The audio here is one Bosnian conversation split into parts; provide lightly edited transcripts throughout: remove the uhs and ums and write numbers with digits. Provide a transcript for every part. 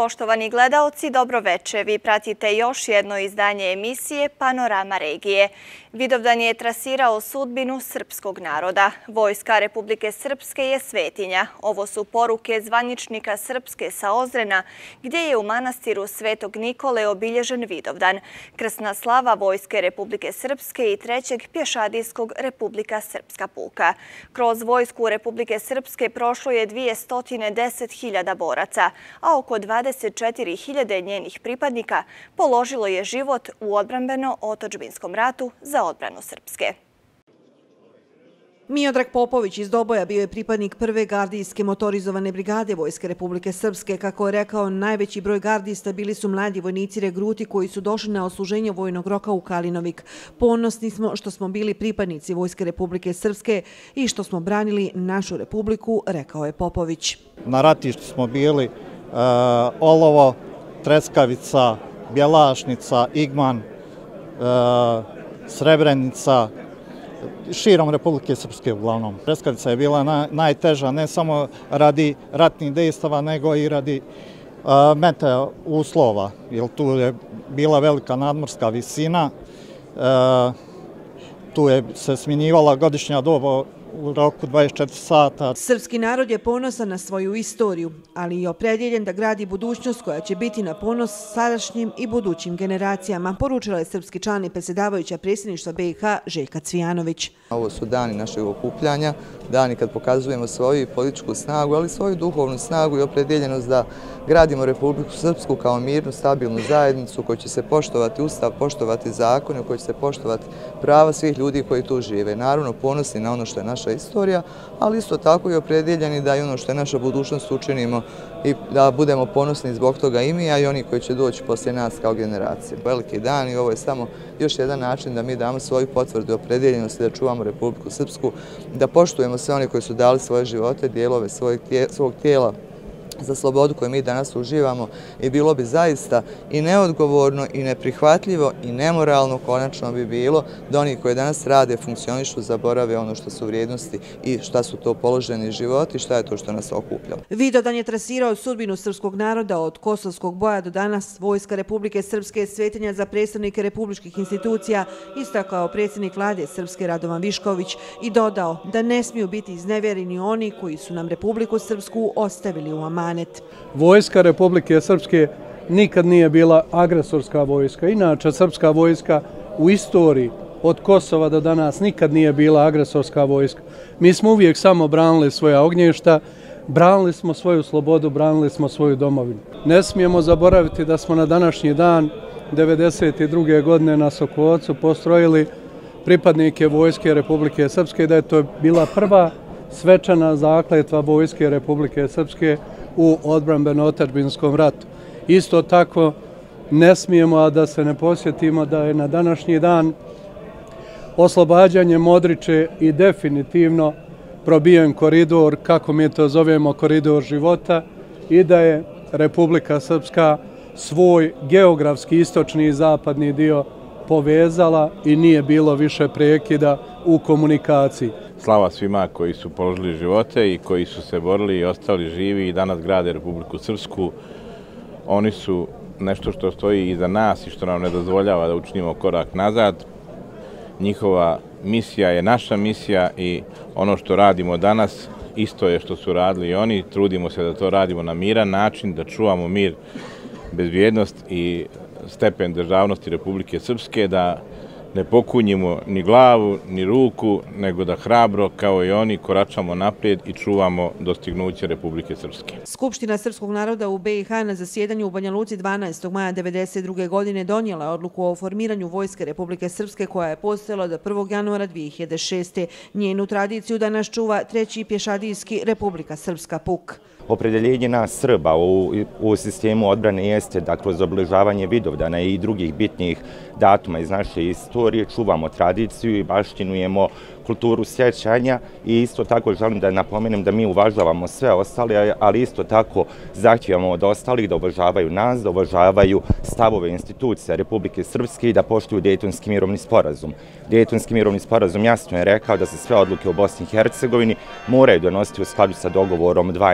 Poštovani gledaoci, dobroveče. Vi pratite još jedno izdanje emisije Panorama regije. Vidovdan je trasirao sudbinu srpskog naroda. Vojska Republike Srpske je svetinja. Ovo su poruke zvaničnika Srpske sa Ozrena, gdje je u manastiru Svetog Nikole obilježen Vidovdan, krsna slava Vojske Republike Srpske i 3. pješadijskog Republika Srpska puka. Kroz Vojsku Republike Srpske prošlo je 210.000 boraca, a oko 24.000 njenih pripadnika položilo je život u odbrambeno-otadžbinskom ratu za odbranu Srpske. Miodrag Popović iz Doboja bio je pripadnik 1. gardijske motorizovane brigade Vojske Republike Srpske. Kako je rekao, najveći broj gardista bili su mladi vojnici regruti koji su došli na odsluženje vojnog roka u Kalinovik. Ponosni smo što smo bili pripadnici Vojske Republike Srpske i što smo branili našu republiku, rekao je Popović. Na ratištu smo bili Olovo, Treskavica, Bjelašnica, Igman, Srebrenica, širom Republike Srpske uglavnom. Treskavica je bila najteža ne samo radi ratnih dejstava, nego i radi meteo uslova, jer tu je bila velika nadmorska visina, tu je se smjenjivala godišnja doba u roku 24 sata. Srpski narod je ponosan na svoju istoriju, ali i opredjeljen da gradi budućnost koja će biti na ponos sadašnjim i budućim generacijama, poručila je srpski član i predsjedavajuća predsjedništva BiH Željka Cvijanović. Ovo su dani našeg okupljanja, dani kad pokazujemo svoju političku snagu, ali svoju duhovnu snagu i opredjeljenost da gradimo Republiku Srpsku kao mirnu, stabilnu zajednicu koja će se poštovati Ustav, poštovati zakone, koja će se poštovati prava svih ljudi koji tu žive. Naravno, ponosni na ono što je naša istorija, ali isto tako i opredjeljeni da i ono što je naša budućnost učinimo i da budemo ponosni zbog toga i mi, a i oni koji će doći poslije nas kao generacije. Veliki dan i ovo je samo još jedan način da mi damo svoju potvrdu opredjeljenosti da čuvamo Republiku Srpsku, da poštujemo sve oni koji su dali svoje živote, dijelove svog tijela za slobodu koju mi danas uživamo i bilo bi zaista i neodgovorno i neprihvatljivo i nemoralno konačno bi bilo da oni koji danas rade, funkcionišu, zaborave ono što su vrijednosti i šta su to položeni životi i šta je to što nas okuplja. Vidovdan je trasirao sudbinu srpskog naroda od Kosovskog boja do danas. Vojska Republike Srpske je svetinja za predstavnike republičkih institucija, istakao predsjednik vlade Srpske Radovan Višković i dodao da ne smiju biti iznevjereni oni koji su nam Republiku Srpsku ostavili u amanet. Vojska Republike Srpske nikad nije bila agresorska vojska. Inače, srpska vojska u istoriji od Kosova do danas nikad nije bila agresorska vojska. Mi smo uvijek samo branili svoja ognjišta, branili smo svoju slobodu, branili smo svoju domovinu. Ne smijemo zaboraviti da smo na današnji dan 1992. godine na Sokolovcu postrojili pripadnike Vojske Republike Srpske, da je to bila prva svečana zakletva Vojske Republike Srpske u odbrambeno-otadžbinskom ratu. Isto tako ne smijemo, a da se ne posjetimo da je na današnji dan oslobađanje Modriče i definitivno probijen koridor, kako mi to zovemo, koridor života, i da je Republika Srpska svoj geografski istočni i zapadni dio povezala i nije bilo više prekida u komunikaciji. Slava svima koji su položili živote i koji su se borili i ostali živi i danas grade Republiku Srpsku. Oni su nešto što stoji iza nas i što nam ne dozvoljava da učinimo korak nazad. Njihova misija je naša misija i ono što radimo danas isto je što su radili i oni. Trudimo se da to radimo na miran način, da čuvamo mir, bezbjednost i stepen državnosti Republike Srpske, da ne pokunjimo ni glavu, ni ruku, nego da hrabro, kao i oni, koračamo naprijed i čuvamo dostignuće Republike Srpske. Skupština srpskog naroda u BiH na zasjedanju u Banja Luci 12. maja 1992. godine donijela je odluku o formiranju Vojske Republike Srpske koja je postojala do 1. januara 2006. Njenu tradiciju danas čuva 3. pješadijski Republika Srpska puk. Opredjeljenje nas Srba u sistemu odbrane jeste da kroz obilježavanje Vidovdana i drugih bitnih datuma iz naše istorije čuvamo tradiciju i baštinujemo kulturu sjećanja i isto tako želim da napomenem da mi uvažavamo sve ostale, ali isto tako zahtijevamo od ostalih da uvažavaju nas, da uvažavaju stavove institucija Republike Srpske i da poštuju Dejtonski mirovni sporazum. Dejtonski mirovni sporazum jasno je rekao da se sve odluke u Bosni i Hercegovini moraju donositi u skladu sa dogovorom dva entiteta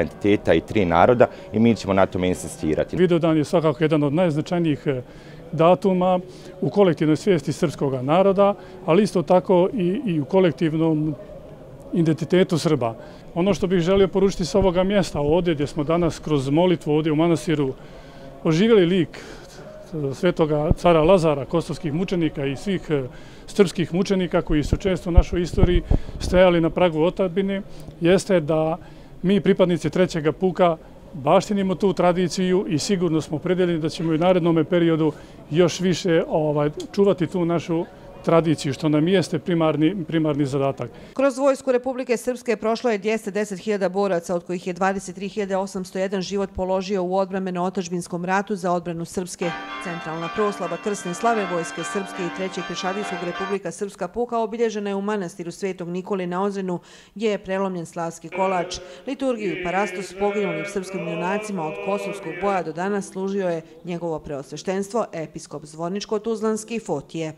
entiteta i 3 naroda i mi ćemo na tome insistirati. Vidovdan je svakako jedan od najznačajnijih datuma u kolektivnoj svijesti srpskog naroda, ali isto tako i u kolektivnom identitetu Srba. Ono što bih želio poručiti s ovoga mjesta ovdje gdje smo danas kroz molitvu ovdje u manastiru oživjeli lik svetoga cara Lazara, kosovskih mučenika i svih srpskih mučenika koji su često u našoj istoriji stajali na pragu otadžbine, jeste da mi pripadnici 3. puka baštinimo tu tradiciju i sigurno smo opredeljeni da ćemo i u narednom periodu još više čuvati tu našu tradiciju, što nam jeste primarni zadatak. Kroz Vojsku Republike Srpske prošlo je 210.000 boraca, od kojih je 23.801 život položio u odbrambeno-otadžbinskom ratu za odbranu Srpske. Centralna proslava krsne slave Vojske Srpske i 3. pješadijskog Republika Srpska puka obilježena je u manastiru Svetog Nikole na Ozrenu, gdje je prelomljen slavski kolač. Liturgiju i parastos poginulim srpskim junacima od Kosovskog boja do danas služio je njegovo preosveštenstvo, episkop Zvorničko-Tuzlanski Fotije.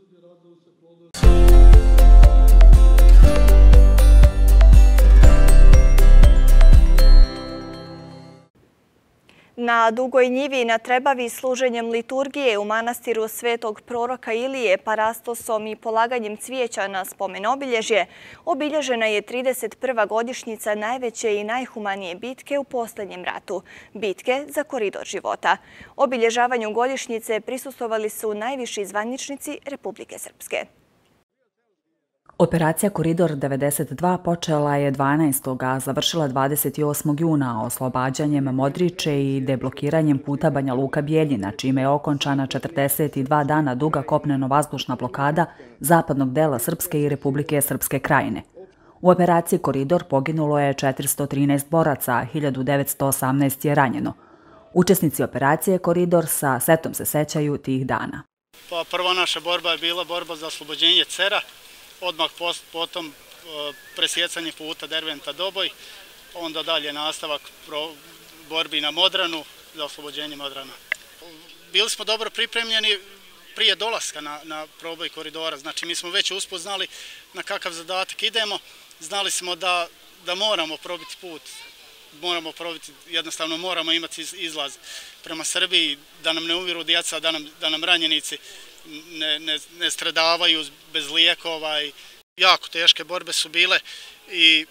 Na Dugoj njivi na Trebavi služenjem liturgije u manastiru Svetog proroka Ilije parastosom i polaganjem cvijeća na spomen obilježje obilježena je 31. godišnjica najveće i najhumanije bitke u posljednjem ratu, bitke za koridor života. Obilježavanju godišnjice prisustvovali su najviši zvaničnici Republike Srpske. Operacija Koridor 92 počela je 12. a završila 28. juna oslobađanjem Modriče i deblokiranjem puta Banja Luka-Bijeljina, čime je okončana 42 dana duga kopneno-vazdušna blokada zapadnog dela Srpske i Republike Srpske krajine. U operaciji Koridor poginulo je 413 boraca, a 1918 je ranjeno. Učesnici operacije Koridor sa setom se sećaju tih dana. Prva naša borba je bila borba za oslobođenje Cera, odmah potom presjecanje puta Derventa-Doboj, onda dalje nastavak borbi na Modranu za oslobođenje Modrana. Bili smo dobro pripremljeni prije dolaska na proboj koridora, znači mi smo već uspoznali na kakav zadatak idemo, znali smo da moramo probiti put, jednostavno moramo imati izlaz prema Srbiji, da nam ne umiru djeca, da nam ranjenici ne stradavaju bez lijekova. Jako teške borbe su bile i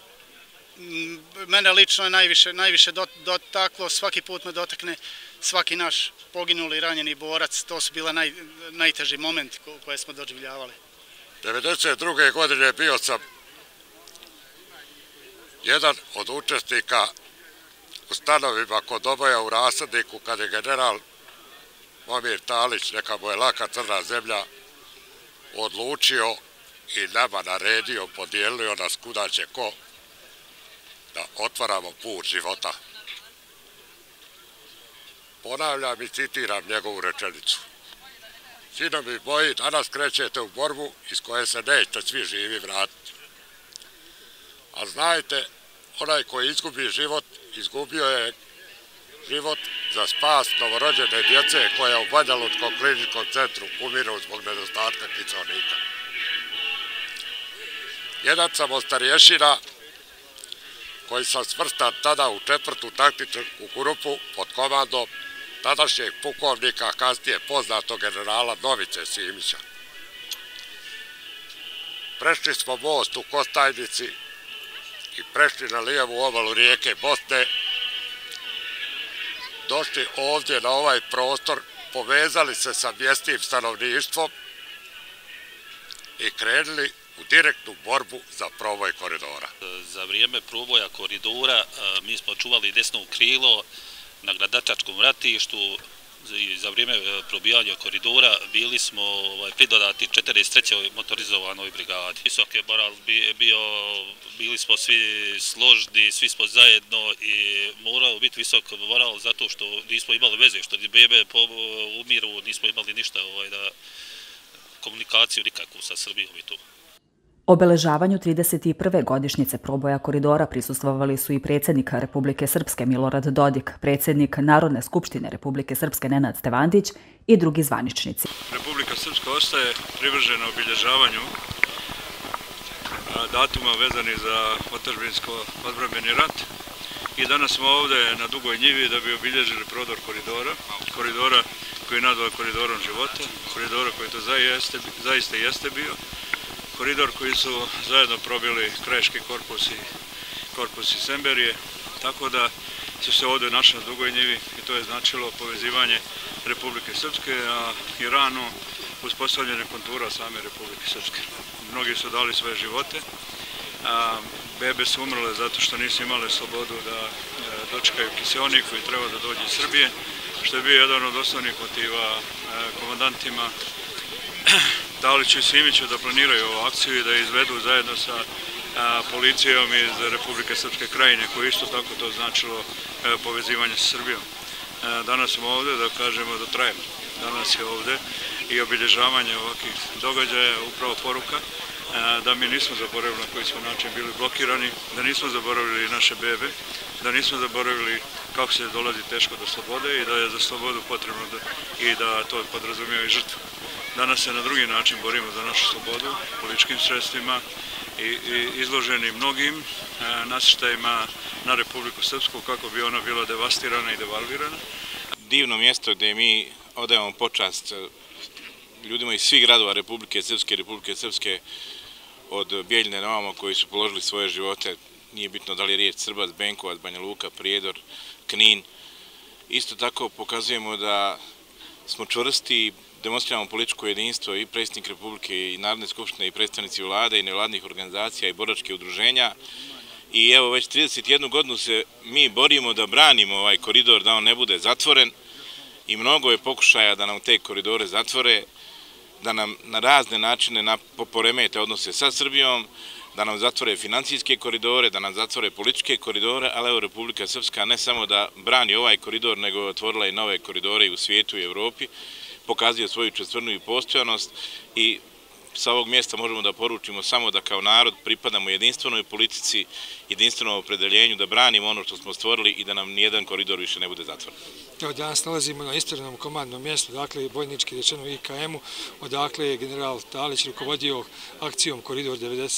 mene lično je najviše dotaklo, svaki put me dotakne svaki naš poginuli ranjeni borac, to su bile najteži momenti koje smo doživljavali. 1992. godine bio sam jedan od učesnika u stanovima kod Doboja u Rasadniku, kad je general Momir Talić, neka mu je laka crna zemlja, odlučio i nama naredio, podijelio nas kuda će ko, da otvaramo put života. Ponavljam i citiram njegovu rečenicu. Sinovi moji, danas krećete u borbu iz koje se nećete svi živi vratiti. A znajte, onaj koji izgubi život, izgubio je život za spas novorođene djece koja u Banja Lučkom kliničkom centru umiru zbog nedostatka kiseonika. Jedan sam od starješina koji sam svrstan tada u 4. taktičku grupu pod komandom tadašnjeg pukovnika, kasnije poznatog generala Novice Simića. Prešli smo most u Kostajnici i prešli na lijevu obalu rijeke Bosne, došli ovdje na ovaj prostor, povezali se sa mjesnim stanovništvom i krenuli u direktnu borbu za proboj koridora. Za vrijeme proboja koridora mi smo čuvali desno krilo na Gradačačkom ratištu. Za vrijeme probijanja koridora bili smo pridodati 43. motorizovanoj brigadi. Visok je moral bio, bili smo svi složni, svi smo zajedno i morao biti visok moral zato što nismo imali veze, što bebe umiru, nismo imali ništa, komunikaciju nikakvu sa Srbijom i tu. Obeležavanju 31. godišnjice proboja koridora prisustvovali su i predsjednik Republike Srpske Milorad Dodik, predsjednik Narodne skupštine Republike Srpske Nenad Stevandić i drugi zvaničnici. Republika Srpska ostaje privržena obilježavanju datuma vezani za otadžbinsko-odbrambeni rat i danas smo ovdje na Dugoj njivi da bi obilježili prodor koridora koji je nazvan koridorom života, koridora koji to zaista jeste bio, koridor koji su zajedno probili Krajiški korpus i Semberije, tako da su se ovdje našli na Dugoj njivi i to je značilo povezivanje Republike Srpske, a i rano uspostavljanje kontura same Republike Srpske. Mnogi su dali svoje živote, a bebe su umrle zato što nisu imale slobodu da dočekaju kiseonik koji treba da dođe iz Srbije, što je bio jedan od osnovnih motiva komandantima Daliću i Simiću da planiraju ovu akciju i da je izvedu zajedno sa policijom iz Republike Srpske Krajine, koji isto tako to značilo povezivanje sa Srbijom. Danas smo ovdje da kažemo da trajemo. Danas je ovdje i obilježavanje ovakvih događaja upravo poruka da mi nismo zaboravili na koji smo način bili blokirani, da nismo zaboravili naše bebe, da nismo zaboravili kako se dolazi teško do slobode i da je za slobodu potrebno i da to podrazumijeva i žrtvu. Danas se na drugi način borimo za našu slobodu, političkim sredstvima i izloženi mnogim nasrtajima na Republiku Srpsku kako bi ona bila devastirana i devalvirana. Divno mjesto gdje mi odajemo počast ljudima iz svih gradova Republike Srpske, od Bijeljine na ovamo koji su položili svoje živote, nije bitno da li je riječ Srbac, Benkovac, Banja Luka, Prijedor, Knin. Isto tako pokazujemo da smo čvrsti, demonstriramo političko jedinstvo i predsjednik Republike i Narodne skupštine i predstavnici vlade i nevladnih organizacija i boračke udruženja. I evo već 31 godinu se mi borimo da branimo ovaj koridor, da on ne bude zatvoren i mnogo je pokušaja da nam te koridore zatvore, da nam na razne načine poremete odnose sa Srbijom, da nam zatvore financijske koridore, da nam zatvore političke koridore, ali evo Republika Srpska ne samo da brani ovaj koridor, nego je otvorila i nove koridore i u svijetu i Evropi, pokazuje svoju čvrstinu i postojanost i sa ovog mjesta možemo da poručimo samo da kao narod pripadamo jedinstvenoj politici, jedinstvenom opredeljenju, da branimo ono što smo stvorili i da nam nijedan koridor više ne bude zatvoren. Danas nalazimo na istorijnom komandnom mjestu, dakle bojnički rečeno IKM-u, odakle je general Dalić rukovodio akcijom Koridor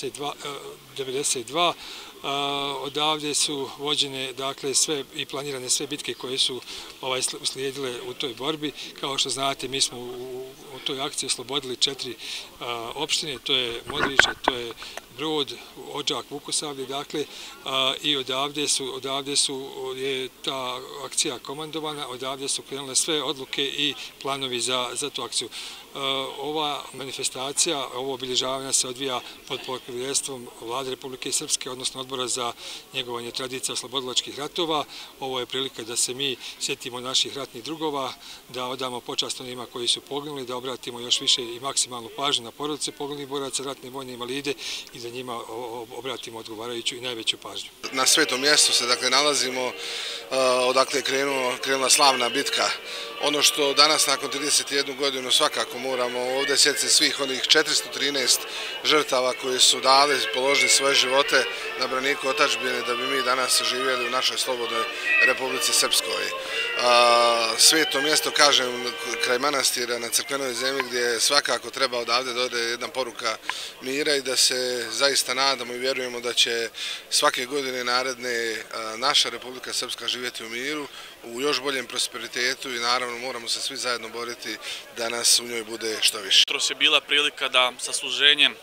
92. Odavde su vođene sve i planirane sve bitke koje su uslijedile u toj borbi. Kao što znate, mi smo u toj akciji oslobodili 4 opštine, to je Modriče, to je Brod, Odžak, Vukosavlje, dakle, i odavde je ta akcija komandovana, odavde su krenule sve odluke i planovi za tu akciju. Ova manifestacija, ovo obilježavanje se odvija pod pokroviteljstvom Vlade Republike Srpske, odnosno Odbora za njegovanje tradicija oslobodilačkih ratova. Ovo je prilika da se mi sjetimo naših ratnih drugova, da odamo počast onima koji su poginuli, da obratimo još više i maksimalnu pažnju na porodice poginulih boraca, ratne vojne invalide i da njima obratimo odgovarajuću i najveću pažnju. Na svetom mjestu se dakle nalazimo odakle je krenula slavna bitka. Ono što danas nakon 31 godinu svakako moramo ovdje sjetiti svih onih 413 žrtava koji su dali, položili svoje živote na braniku otadžbine da bi mi danas živjeli u našoj slobodnoj Republici Srpskoj. Sveto mjesto, kažem, kraj manastira na crkvenoj zemlji gdje svakako treba odavde dode jedna poruka mira i da se zaista nadamo i vjerujemo da će svake godine naredne naša Republika Srpska živjeti u miru, u još boljem prosperitetu i naravno moramo se svi zajedno boriti da nas u njoj bude što više. Jutros je bila prilika da sa služenjem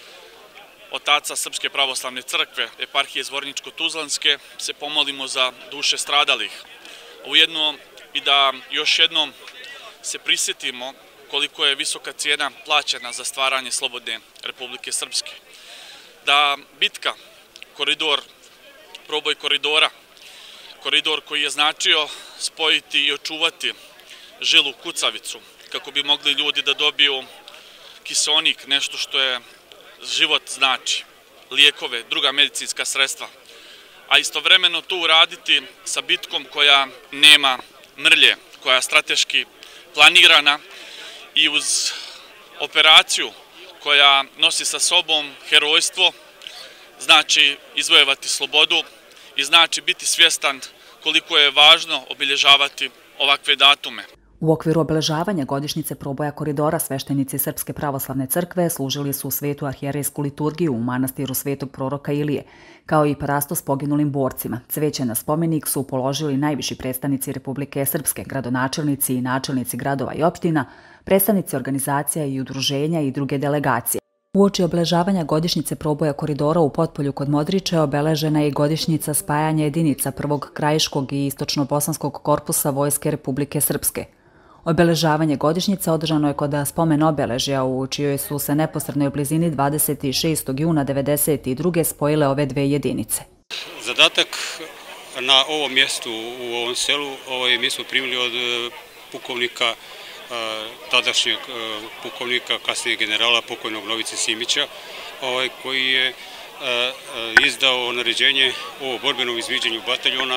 otaca Srpske pravoslavne crkve, eparhije Zvorničko-Tuzlanske, se pomolimo za duše stradalih. Ujedno i da još jednom se prisjetimo koliko je visoka cijena plaćena za stvaranje slobodne Republike Srpske. Da bitka, koridor, proboj koridora, koridor koji je značio spojiti i očuvati žilu kucavicu, kako bi mogli ljudi da dobiju kiseonik, nešto što je život znači, lijekove, druga medicinska sredstva, a istovremeno to uraditi sa bitkom koja nema mrlje, koja je strateški planirana i uz operaciju koja nosi sa sobom herojstvo, znači izvojevati slobodu i znači biti svjestan koliko je važno obilježavati ovakve datume. U okviru obeležavanja godišnjice proboja koridora sveštenici Srpske pravoslavne crkve služili su svetu arhijerejsku liturgiju u manastiru Svetog proroka Ilije, kao i parastos poginulim borcima. Cveće na spomenik su položili najviši predstavnici Republike Srpske, gradonačelnici i načelnici gradova i opština, predstavnici organizacija i udruženja i druge delegacije. Uoči obeležavanja godišnjice proboja koridora u Potpolju kod Modriče obeležena je godišnjica spajanja jedinica prvog krajiškog i istočno-bosanskog korpusa Vojske Republike Srpske. Obeležavanje godišnjice održano je kod spomen obeležja u čijoj su se neposrednoj blizini 26. juna 1992. spojile ove dve jedinice. Zadatak na ovom mjestu, u ovom selu, mi smo primili od pukovnika, tadašnjeg pukovnika, kasnije generala pokojnog Novice Simića, koji je izdao naređenje o borbenom izviđanju bataljona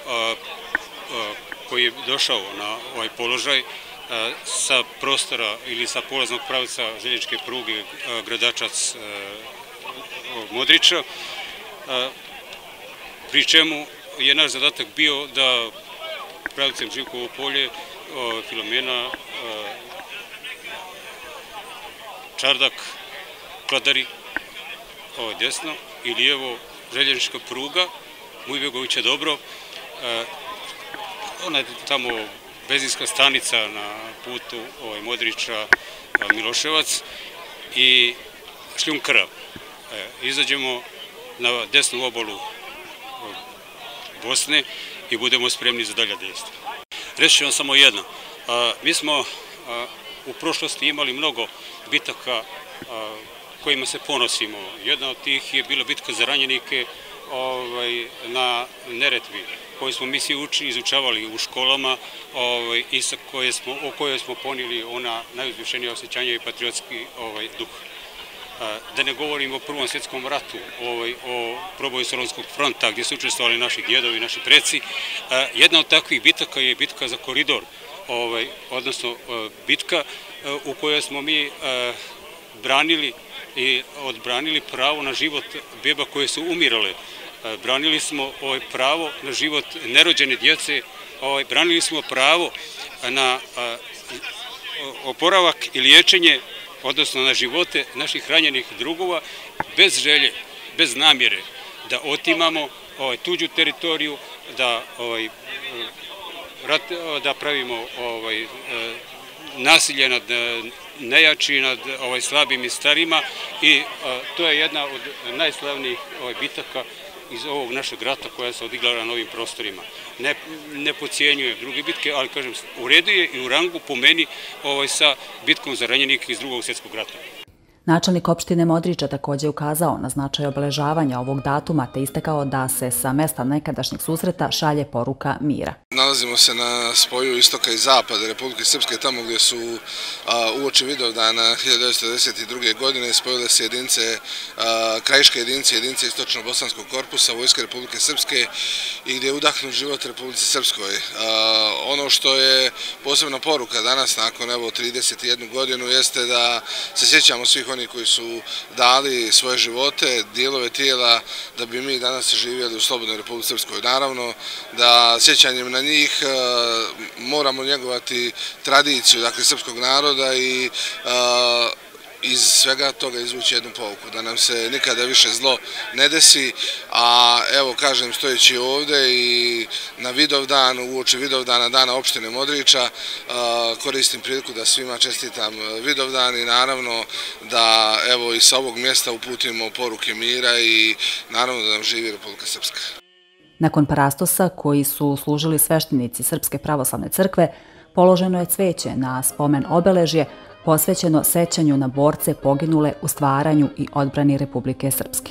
koji je došao na ovaj položaj sa prostora ili sa polaznog pravca željezničke pruge Gradačac-Modriča, pri čemu je naš zadatak bio da pravcem Živkovo polje, Filomena, Čardak, Kladari, desno i lijevo željeznička pruga, Mujbegovića Dobro, ona je tamo benzinska stanica na putu Modriča-Miloševac i Šljunkara. Izađemo na desnu obalu Bosne i budemo spremni za dalja dejstva. Reći ću vam samo jedno. Mi smo u prošlosti imali mnogo bitaka kojima se ponosimo. Jedna od tih je bila bitka za ranjenike na Neretvi, koju smo mi svi izučavali u školama i o kojoj smo ponijeli ona najuzvišenija osjećanja i patriotski duh. Da ne govorimo o Prvom svjetskom ratu, o proboju Solunskog fronta gdje su učestvovali naši djedovi, naši preci. Jedna od takvih bitaka je bitka za koridor, odnosno bitka u kojoj smo mi branili i odbranili pravo na život beba koje su umirale. Branili smo pravo na život nerođene djece, branili smo pravo na oporavak i liječenje, odnosno na živote naših ranjenih drugova, bez želje, bez namjere da otimamo tuđu teritoriju, da pravimo nasilje nad nejači, nad slabim i starima, i to je jedna od najslavnijih bitaka iz ovog našeg rata koja se odigrala na ovim prostorima. Ne podcijenjujem druge bitke, ali kažem, u redu je i u rangu po meni sa bitkom za ranjenike iz Drugog svjetskog rata. Načelnik opštine Modriča također ukazao na značaj obeležavanja ovog datuma te istakao da se sa mesta nekadašnjeg susreta šalje poruka mira. Nalazimo se na spoju istoka i zapada Republike Srpske, tamo gdje su uoči Vidovdana 1992. godine spojile se jedinice, krajiške jedinice istočno-bosanskog korpusa Vojske Republike Srpske i gdje je udahnut život Republike Srpskoj. Ono što je posebna poruka danas, nakon 31 godinu, jeste da se sjećamo svih oni koji su dali svoje živote, dijelove tijela, da bi mi danas živjeli u slobodnoj Republici Srpskoj. Naravno da sjećanjem na njih moramo njegovati tradiciju srpskog naroda i iz svega toga izvući jednu pouku, da nam se nikada više zlo ne desi, a evo kažem, stojeći ovdje i na Vidovdan, uoči Vidovdana, dana opštine Modriča, koristim priliku da svima čestitam Vidovdan i naravno da evo i sa ovog mjesta uputimo poruke mira i naravno da nam živi Republika Srpska. Nakon parastosa koji su služili sveštenici Srpske pravoslavne crkve, položeno je cveće na spomen obeležje posvećeno sećanju na borce poginule u stvaranju i odbrani Republike Srpske.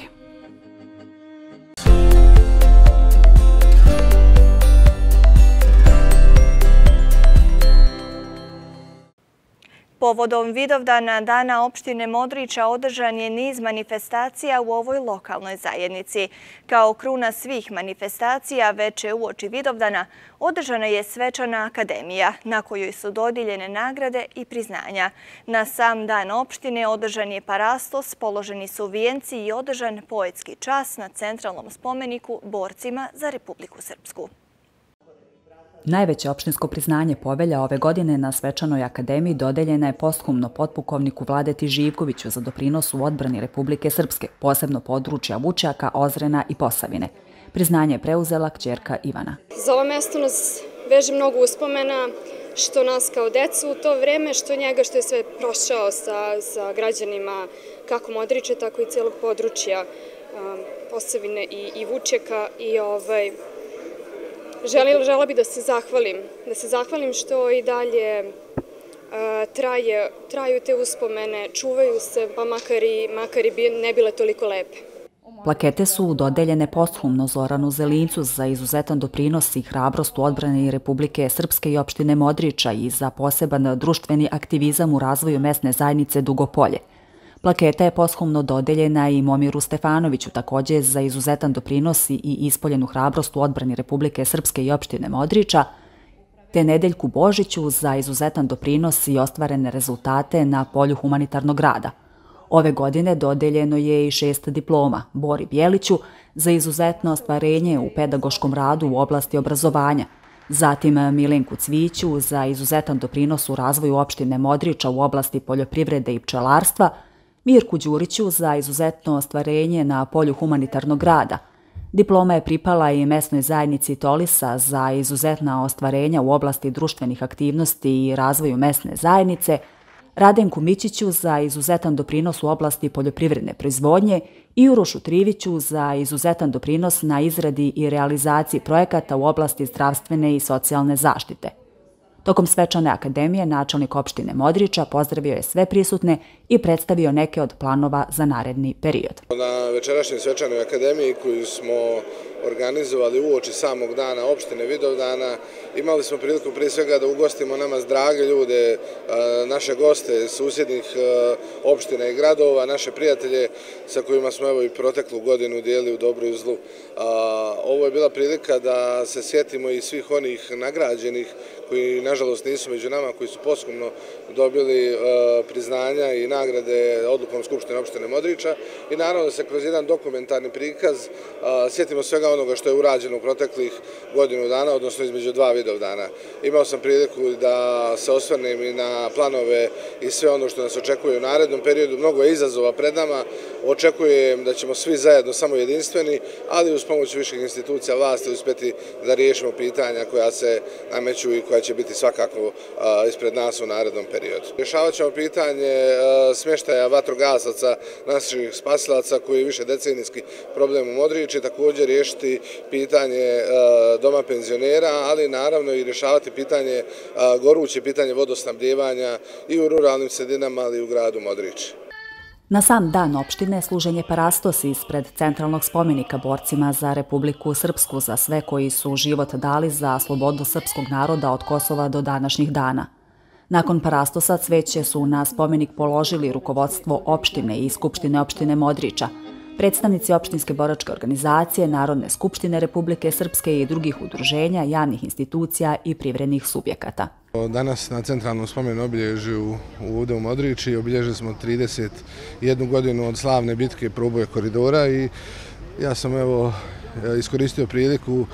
Povodom Vidovdana dana opštine Modriča održan je niz manifestacija u ovoj lokalnoj zajednici. Kao kruna svih manifestacija veče uoči Vidovdana održana je svečana akademija na kojoj su dodijeljene nagrade i priznanja. Na sam dan opštine održan je parastos, položeni su vijenci i održan poetski čas na centralnom spomeniku borcima za Republiku Srpsku. Najveće opštinsko priznanje Povelja ove godine na Svečanoj akademiji dodeljena je posthumno potpukovniku Vladeti Živkoviću za doprinos u odbrani Republike Srpske, posebno područja Vučjaka, Ozrena i Posavine. Priznanje je preuzela kćerka Ivana. Za ovo mesto nas veže mnogo uspomena, što nas kao decu u to vreme, što njega što je sve prošao sa građanima kako Modriče, tako i cijelog područja Posavine i Vučjaka. Želela bih da se zahvalim što i dalje traju te uspomene, čuvaju se, pa makar i ne bile toliko lepe. Plakete su dodeljene posthumno Zoranu Zelincu za izuzetan doprinos i hrabrost u odbrani Republike Srpske i opštine Modriča i za poseban društveni aktivizam u razvoju mesne zajednice Dugopolje. Plaketa je posthumno dodeljena i Momiru Stefanoviću, također za izuzetan doprinos i ispoljenu hrabrost u odbrani Republike Srpske i opštine Modriča, te Nedeljku Božiću za izuzetan doprinos i ostvarene rezultate na polju humanitarnog rada. Ove godine dodeljeno je i 6 diploma Bori Bjeliću za izuzetno ostvarenje u pedagoškom radu u oblasti obrazovanja, zatim Milenku Cviću za izuzetan doprinos u razvoju opštine Modriča u oblasti poljoprivrede i pčelarstva, Mirku Đuriću za izuzetno ostvarenje na polju humanitarnog rada. Diploma je pripala i mesnoj zajednici Tolisa za izuzetna ostvarenja u oblasti društvenih aktivnosti i razvoju mesne zajednice, Radenku Mićiću za izuzetan doprinos u oblasti poljoprivredne proizvodnje i Urošu Triviću za izuzetan doprinos na izradi i realizaciji projekata u oblasti zdravstvene i socijalne zaštite. Tokom Svečane akademije načelnik opštine Modriča pozdravio je sve prisutne i predstavio neke od planova za naredni period. Na večerašnjoj Svečanoj akademiji koju smo organizovali uoči samog dana opštine Vidovdana, imali smo priliku prije svega da ugostimo nama drage ljude, naše goste, susjednih opština i gradova, naše prijatelje sa kojima smo evo i proteklu godinu dijeli u dobru i u zlu. Ovo je bila prilika da se sjetimo i svih onih nagrađenih koji nažalost nisu među nama, koji su posthumno dobili priznanja i nagrade odlukom Skupštine opštine Modriča i naravno da se kroz jedan dokumentarni prikaz sjetimo svega onoga što je urađeno u proteklih godinu dana, odnosno između 2 Vidovdana. Imao sam priliku da se osvrnem i na planove i sve ono što nas očekuje u narednom periodu. Mnogo je izazova pred nama. Očekujem da ćemo svi zajedno samo jedinstveni, ali uz pomoć viših institucija vlasti uspjeti da riješimo pitanja koja se nameću i koja će biti svakako ispred nas u narednom periodu. Rješavat ćemo pitanje smještaja vatrogasaca, naših spasilaca koji je više decenijski problem u Modriči, također riješiti pitanje doma penzionera, ali naravno i rješavati pitanje, goruće pitanje vodosnabdijevanja i u ruralnim sredinama, ali i u gradu Modriči. Na sam dan opštine služen je parastos ispred centralnog spomenika borcima za Republiku Srpsku za sve koji su život dali za slobodu srpskog naroda od Kosova do današnjih dana. Nakon parastosa cveće su na spomenik položili rukovodstvo opštine i Skupštine opštine Modriča, predstavnici opštinske boračke organizacije, Narodne skupštine Republike Srpske i drugih udruženja, javnih institucija i privrednih subjekata. Danas na centralnom spomenu obilježju ovdje u Modriči obilježili smo 31 godinu od slavne bitke Proboja koridora i ja sam evo iskoristio priliku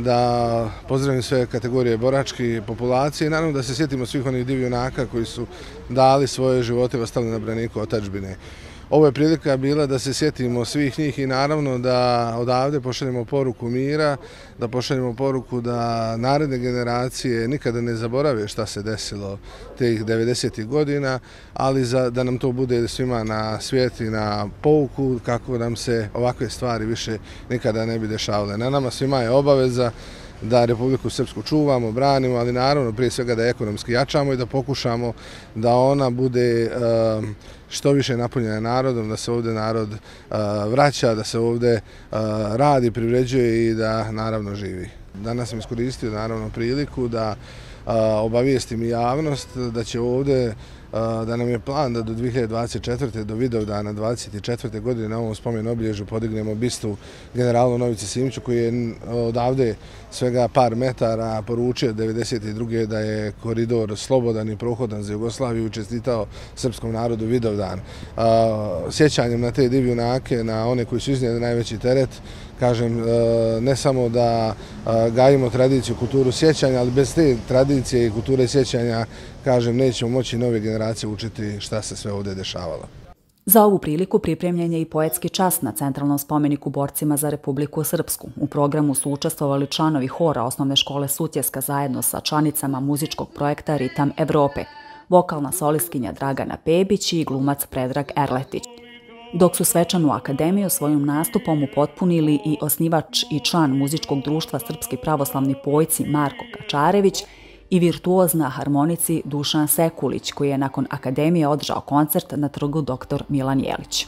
da pozdravim sve kategorije boračke populacije i naravno da se sjetimo svih onih divljunaka koji su dali svoje živote i ostali na braniku otadžbine. Ovo je prilika bila da se sjetimo svih njih i naravno da odavde pošaljemo poruku mira, da pošaljemo poruku da naredne generacije nikada ne zaborave šta se desilo tih 90. godina, ali da nam to bude svima na svijet i na pouku kako nam se ovakve stvari više nikada ne bi dešavale. Na nama svima je obaveza da Republiku Srpsku čuvamo, branimo, ali naravno prije svega da ekonomski jačamo i da pokušamo da ona bude što više napunjena narodom, da se ovdje narod vraća, da se ovdje radi, privređuje i da naravno živi. Danas sam iskoristio naravno priliku da obavijestim i javnost da će ovdje da nam je plan da do 2024. do Vidovdana 24. godine na ovom spomenu obilježju podignemo bistu generalu Novici Simiću koji je odavde svega par metara poručio 1992. da je koridor slobodan i prohodan za Jugoslaviju i čestitao srpskom narodu Vidovdan. Sjećanjem na te divljunake, na one koji su iznijeli najveći teret, kažem, ne samo da gajimo tradiciju, kulturu sjećanja, ali bez te tradicije i kulture sjećanja, kažem, nećemo moći nove generacije učiti šta se sve ovdje dešavalo. Za ovu priliku pripremljen je i poetski čas na Centralnom spomeniku borcima za Republiku Srpsku. U programu su učestvovali članovi hora Osnovne škole Sutjeska zajedno sa članicama muzičkog projekta Ritam Evrope, vokalna solistkinja Dragana Pebić i glumac Predrag Erletić. Dok su svečanu akademiju svojim nastupom upotpunili i osnivač i član muzičkog društva Srpski pravoslavni pojci Marko Kačarević i virtuoz na harmonici Dušan Sekulić, koji je nakon akademije održao koncert na trgu Dr. Milan Jelić.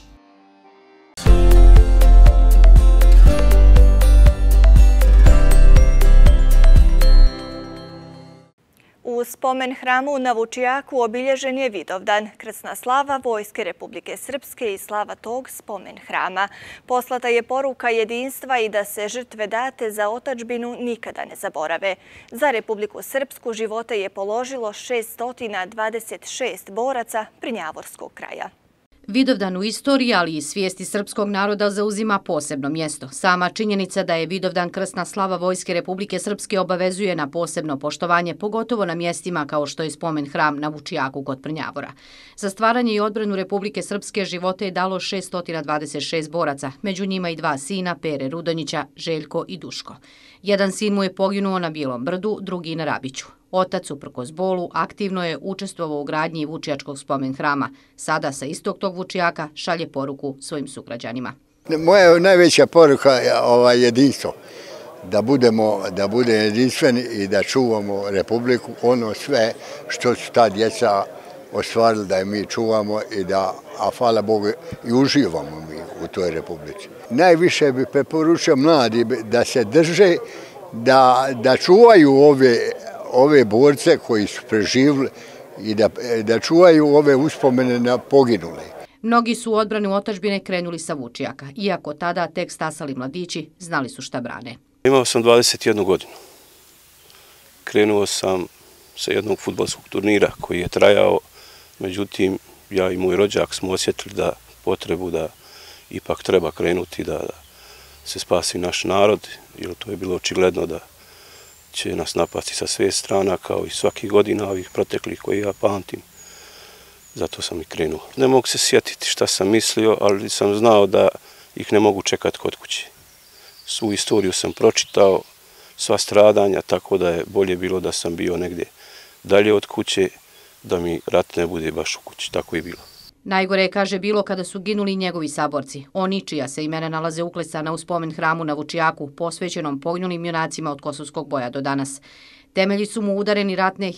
U spomen hramu na Vučijaku obilježen je Vidovdan, krsna slava Vojske Republike Srpske i slava tog spomen hrama. Poslata je poruka jedinstva i da se žrtve date za otadžbinu nikada ne zaborave. Za Republiku Srpsku živote je položilo 626 boraca Prnjavorskog kraja. Vidovdan u istoriji, ali i svijesti srpskog naroda zauzima posebno mjesto. Sama činjenica da je Vidovdan krsna slava Vojske Republike Srpske obavezuje na posebno poštovanje, pogotovo na mjestima kao što je spomen hram na Vučijaku kod Prnjavora. Za stvaranje i odbranu Republike Srpske živote je dalo 626 boraca, među njima i 2 sina, Pere Rudonjića, Željko i Duško. Jedan sin mu je poginuo na Bijelom brdu, drugi na Rabiću. Otac, uprkos bolu, aktivno je učestvovao u gradnji Vučijačkog spomen hrama. Sada sa istog tog Vučijaka šalje poruku svojim sugrađanima. Moja najveća poruka je jedinstvo. Da bude jedinstveni i da čuvamo Republiku, ono sve što su ta djeca ostvarili da je mi čuvamo i da, a hvala Bogu, i uživamo mi u toj Republici. Najviše bi preporučio mladi da se drže, da čuvaju ove borce koji su preživjeli i da čuvaju ove uspomene na poginule. Mnogi su u odbranu otadžbine krenuli sa Vučijaka, iako tada tek stasali mladići znali su šta brane. Imao sam 21 godinu. Krenuo sam sa jednog fudbalskog turnira koji je trajao, međutim ja i moj rođak smo osjetili da potrebu da ipak treba krenuti da se spasi naš narod, jer to je bilo očigledno da će nas napasti sa sve strana, kao i svakih godina ovih proteklih koji ja pamtim. Zato sam i krenuo. Ne mogu se sjetiti šta sam mislio, ali sam znao da ih ne mogu čekati kod kuće. Svu istoriju sam pročitao, sva stradanja, tako da je bolje bilo da sam bio negdje dalje od kuće, da mi rat ne bude baš u kući. Tako je bilo. Najgore je, kaže, bilo kada su ginuli njegovi saborci. Oni, čija se imena nalaze uklesana u spomen hramu na Vučijaku, posvećenom poginulim junacima od Kosovskog boja do danas. Temelji su mu udareni ratne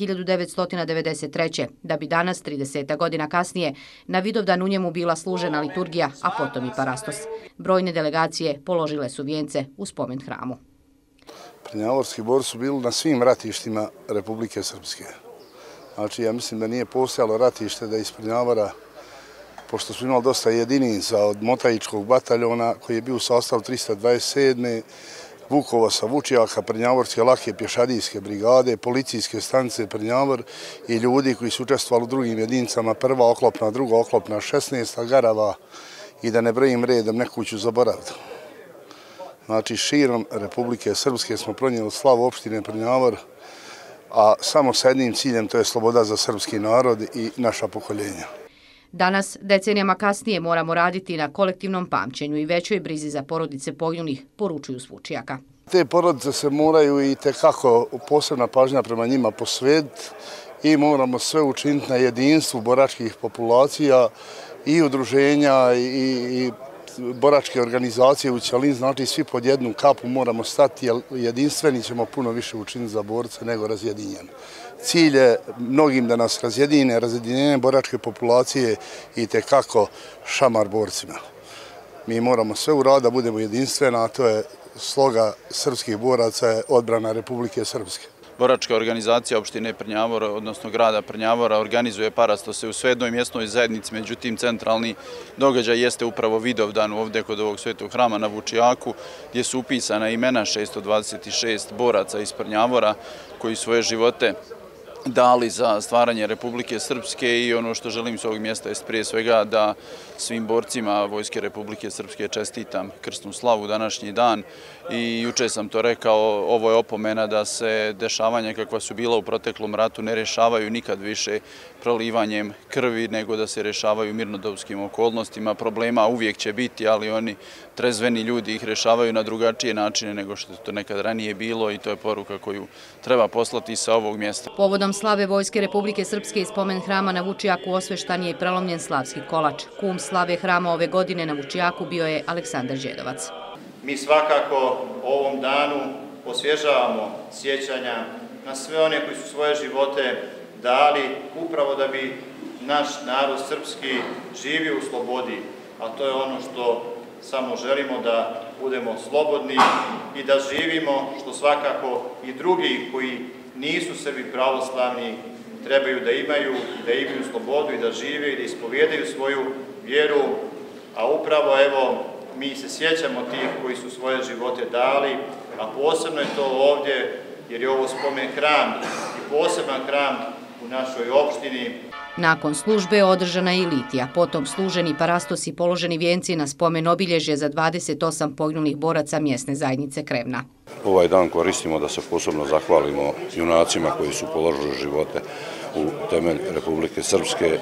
1993. da bi danas, 30 godina kasnije, na Vidovdan u njemu bila služena liturgija, a potom i parastos. Brojne delegacije položile su vijence u spomen hramu. Prnjavorski borci su bili na svim ratištima Republike Srpske. Znači, ja mislim da nije postojalo ratište da iz Prnjavora, pošto smo imali dosta jedinica od Motajičkog bataljona koji je bio u sastavu 327. Vukova sa Vučijaka, Prnjavorske lake pješadijske brigade, policijske stanice Prnjavor i ljudi koji su učestvovali u drugim jedinicama, 1. oklopna, 2. oklopna, 16. Garava i da ne brojim redom, neku ću zaboraviti. Znači, širom Republike Srpske smo pronijeli slavu opštine Prnjavor, a samo sa jednim ciljem, to je sloboda za srpski narod i naša pokoljenja. Danas, decenijama kasnije, moramo raditi na kolektivnom pamćenju i većoj brizi za porodice poginulih, poručuju s Vučijaka. Te porodice se moraju i tekako posebna pažnja prema njima posvetiti i moramo sve učiniti na jedinstvu boračkih populacija i udruženja i boračke organizacije u cjelini, znači svi pod jednu kapu moramo stati, jer jedinstveni ćemo puno više učiniti za borce nego razjedinjeni. Cilj je mnogim da nas razjedinjenje boračke populacije i tekako šamar borcima. Mi moramo sve uraditi da budemo jedinstveni, a to je sloga srpskih boraca, odbrana Republike Srpske. Boračka organizacija opštine Prnjavora, odnosno grada Prnjavora, organizuje parastose u svejednoj mjesnoj zajednici, međutim centralni događaj jeste upravo Vidovdan ovdje kod ovog svetog hrama na Vučijaku, gdje su upisana imena 626 boraca iz Prnjavora koji svoje živote dali za stvaranje Republike Srpske i ono što želim s ovog mjesta je prije svega da svim borcima Vojske Republike Srpske čestitam krsnu slavu današnji dan i juče sam to rekao, ovo je opomena da se dešavanja kakva su bila u proteklom ratu ne rešavaju nikad više prolivanjem krvi, nego da se rešavaju mirnodopskim okolnostima. Problema uvijek će biti, ali oni trezveni ljudi ih rešavaju na drugačije načine nego što je to nekad ranije bilo i to je poruka koju treba poslati sa ovog mjesta. Povodom slave Vojske Republike Srpske i spomen hrama na Vučijaku osveštan je i prelomljen slavski kolač. Kum slave hrama ove godine na Vučijaku bio je Aleksandar Đedovac. Mi svakako ovom danu osvježavamo sjećanja na sve one koji su svoje živote dali upravo da bi naš narod srpski živio u slobodi, a to je ono što samo želimo, da budemo slobodni i da živimo, što svakako i drugi koji nisu Srbi pravoslavni trebaju da imaju slobodu i da žive i da ispovijedaju svoju vjeru, a upravo evo mi se sjećamo tih koji su svoje živote dali, a posebno je to ovdje jer je ovo spomen hram i poseban hram u našoj opštini. Nakon službe održana je i litija, potom služeni parastosi i položeni vijenci na spomen obilježje za 28 poginulih boraca mjesne zajednice Krevna. Ovaj dan koristimo da se posebno zahvalimo junacima koji su položili živote u temelj Republike Srpske.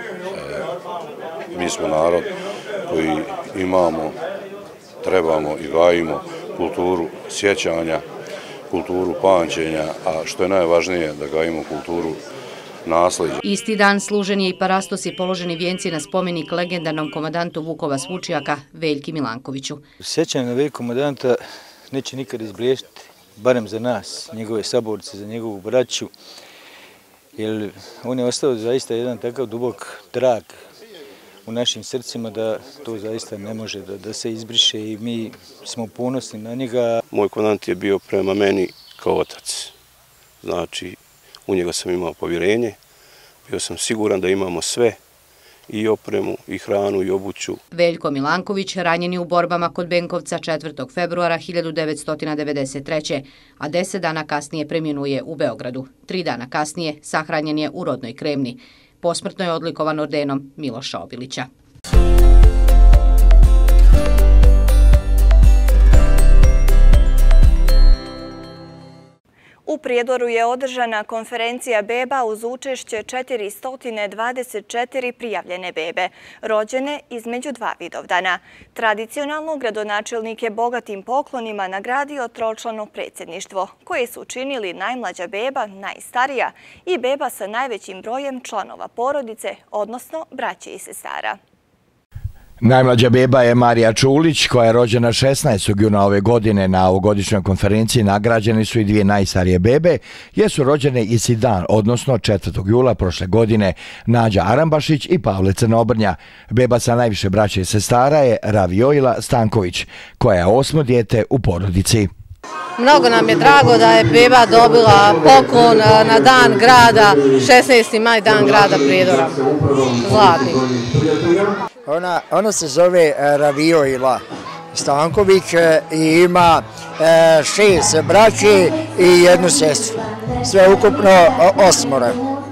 Mi smo narod koji imamo, trebamo i gajimo kulturu sjećanja, kulturu pamćenja, a što je najvažnije da gajimo kulturu nasleđa. Isti dan služen je i parastos i položeni vijenci na spomenik legendarnom komandantu Vukova s Vučijaka, Veljki Milankoviću. Sjećanje na Veljka komandanta neće nikad izbliješiti, barem za nas, njegove saborce, za njegovu braću, jer on je ostao zaista jedan takav dubok trag u našim srcima da to zaista ne može da se izbriše i mi smo ponosni na njega. Moj komandant je bio prema meni kao otac. Znači, u njega sam imao povjerenje, bio sam siguran da imamo sve, i opremu, i hranu, i obuću. Veljko Milanković ranjen je u borbama kod Benkovca 4. februara 1993. a 10 dana kasnije preminuje u Beogradu. 3 dana kasnije sahranjen je u rodnoj Krevni. Posmrtno je odlikovan ordenom Miloša Obilića. U Prijedoru je održana konferencija beba uz učešće 424 prijavljene bebe, rođene između 2 Vidovdana. Tradicionalno gradonačelnik je bogatim poklonima nagradio tročlano predsjedništvo, koje su činili najmlađa beba, najstarija i beba sa najvećim brojem članova porodice, odnosno braće i sestara. Najmlađa beba je Marija Čulić, koja je rođena 16. juna ove godine. Na ovogodišnjoj konferenciji nagrađene su i 2 najstarije bebe, jer su rođene isti dan, odnosno 4. jula prošle godine, Nađa Arambašić i Pavle Crnobrnja. Beba sa najviše braće i sestara je Ravijojla Stanković, koja je 8. dijete u porodici. Mnogo nam je drago da je beba dobila poklon na dan grada, 16. maj, dan grada Prijedora, zlatni. Ona se zove Ravijojla Stanković i ima 6 braće i 1 sestru, sve ukupno 8.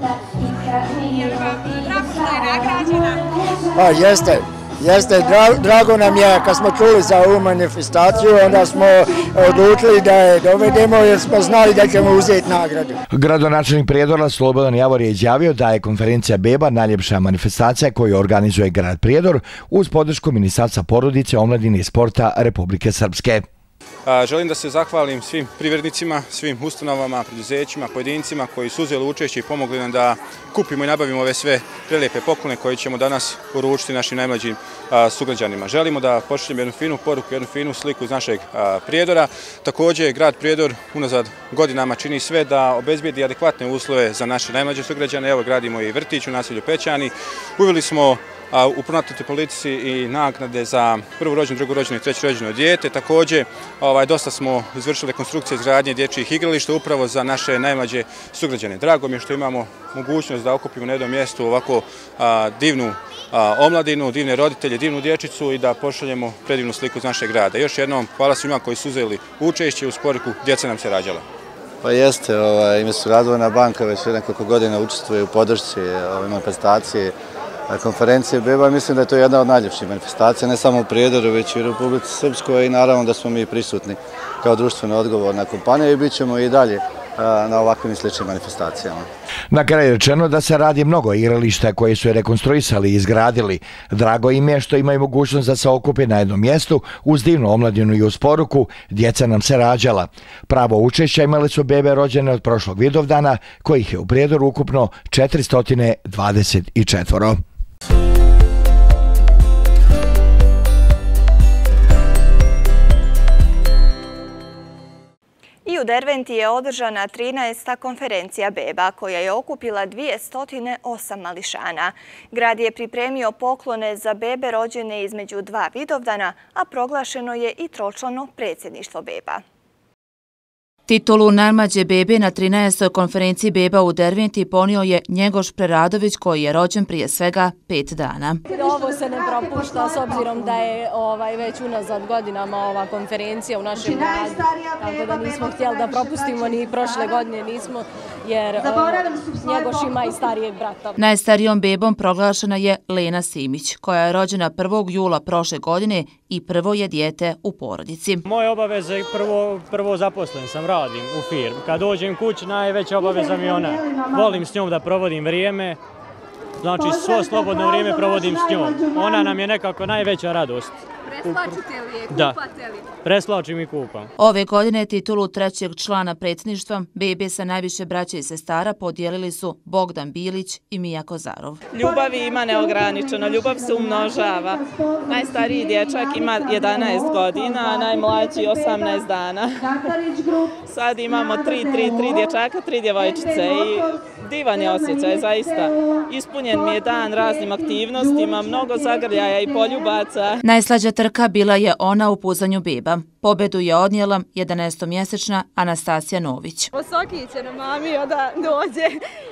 Drago što je nagrađena? Jeste, drago nam je kad smo čuli za ovu manifestaciju, onda smo odlučili da je dovedemo jer smo znali da ćemo uzeti nagradu. Gradonačelnik Prijedora Slobodan Javor je izjavio da je konferencija beba najljepša manifestacija koju organizuje grad Prijedor uz podršku Ministarstva porodice, omladine i sporta Republike Srpske. Želim da se zahvalim svim privrednicima, svim ustanovama, preduzećima, pojedincima koji su uzeli učešće i pomogli nam da kupimo i nabavimo ove sve prelijepe poklone koje ćemo danas uručiti našim najmlađim sugrađanima. Želimo da pošaljemo jednu finu poruku, jednu finu sliku iz našeg Prijedora. Također, grad Prijedor unazad godinama čini sve da obezbijedi adekvatne uslove za naše najmlađe sugrađane. Evo, gradimo i vrtić u naselju Pećani. Uveli smo u pronatalitnoj politici i naknade za prvorođeno, drugorođeno i trećerođeno dijete. Također, dosta smo izvršili konstrukcije izgradnje dječjih igrališta upravo za naše najmlađe sugrađane. Drago mi je što imamo mogućnost da okupimo na jednom mjestu ovako divnu omladinu, divne roditelje, divnu dječicu i da pošaljemo predivnu sliku iz našeg grada. Još jednom hvala svima koji su uzeli učešće, uz poruku djeca nam se rađala. Pa jeste, umjesto Razvojna banka već nekoliko godina učestvuje u podršci ove manifestacije konferencije beba. Mislim da je to jedna od najljepših manifestacija, ne samo u Prijedoru, već i u Republici Srpskoj i naravno da smo mi prisutni kao društveno odgovorna kompanija i bit ćemo i dalje na ovakvim i sličnim manifestacijama. Na kraju rečeno da se radi mnogo igrališta koje su je rekonstruisali i izgradili. Drago im je što imaju mogućnost da se okupe na jednom mjestu uz divnu omladinu i uz poruku "Djeca nam se rađala". Pravo učešća imali su bebe rođene od prošlog Vidovdana, kojih je u Prijedoru ukupno 424. I u Derventi je održana 13. konferencija beba koja je okupila 208 mališana. Grad je pripremio poklone za bebe rođene između 2 Vidovdana, a proglašeno je i tročlano predsjedništvo beba. Titulu najmlađe bebe na 13. konferenciji beba u Derventi ponio je Njegoš Preradović, koji je rođen prije svega 5 dana. Ovo se ne propušta s obzirom da je već unazad godinama ova konferencija u našem gradu, tako da nismo htjeli da propustimo ni prošle godine nismo, jer Njegoš ima i starijeg brata. Najstarijom bebom proglašena je Lena Simić, koja je rođena 1. jula prošle godine i prvo je dijete u porodici. Moje obaveze prvo zaposlen sam, radim u firmi. Kad dođem kući, najveća obaveza mi je ona. Volim s njom da provodim vrijeme, znači svo slobodno vrijeme provodim s njom. Ona nam je nekako najveća radost. Preslačite li je, kupate li? Da, preslačim i kupam. Ove godine titulu 3. člana predsjedništva bebe sa najviše braće i sestara podijelili su Bogdan Bilić i Mija Kozarov. Ljubavi ima neograničeno, ljubav se umnožava. Najstariji dječak ima 11 godina, a najmlađi 18 dana. Sad imamo 3 dječaka, 3 djevojčice i divan je osjećaj, zaista. Ispunjen mi je dan raznim aktivnostima, mnogo zagrljaja i poljubaca. Najslađa trka bila je ona u puzanju beba. Pobedu je odnijela 11-mjesečna Anastasija Nović. Osoki će na mami da dođe.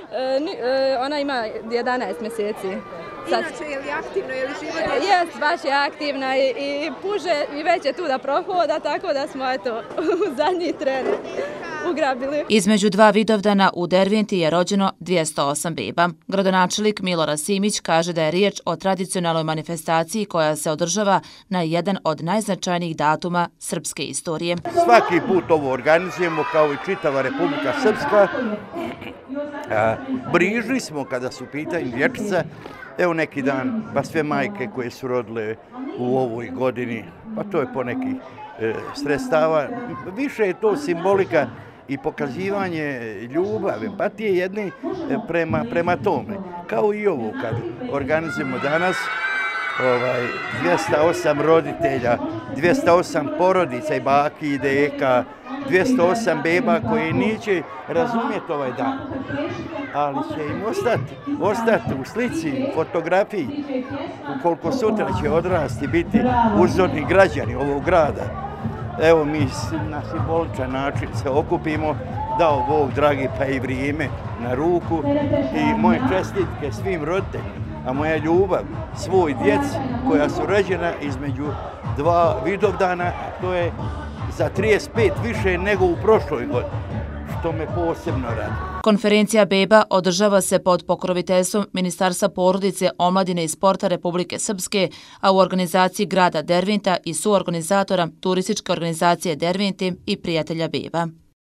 Ona ima 11 mjeseci. Inače, je li aktivno, je li život? Jest, baš je aktivna i puže i već je tu da prohoda, tako da smo u zadnji tren ugrabili. Između 2 Vidovdana u Derventi je rođeno 208 beba. Gradonačelnik Milorad Simić kaže da je riječ o tradicionalnoj manifestaciji koja se održava na jedan od najznačajnijih datuma srpske istorije. Svaki put ovo organizujemo kao i čitava Republika Srpska. Brižni smo kada su pitanje dječica. Evo neki dan, pa sve majke koje su rodile u ovoj godini, pa to je po nekih sredstava. Više je to simbolika i pokazivanje ljubavi, empatije jedni prema tome. Kao i ovo kad organizujemo danas, 208 roditelja, 208 porodica i baki i deka, 208 beba koji neće razumjeti ovaj dan, ali će im ostati u slici, u fotografiji, ukoliko sutra će odrasti, biti uzorni građani ovog grada. Evo mi na simboličan način se okupimo, dao Bog dragi pa i vrijeme na ruku i moje čestitke svim roditeljima, a moja ljubav svoj djeci koja su rođena između 2 Vidovdana, a to je za 35 više nego u prošloj godini, što me posebno raduje. Konferencija beba održava se pod pokroviteljstvom Ministarstva porodice, omladine i sporta Republike Srpske, a u organizaciji grada Derventa i suorganizatora turističke organizacije Derventi i prijatelja beba.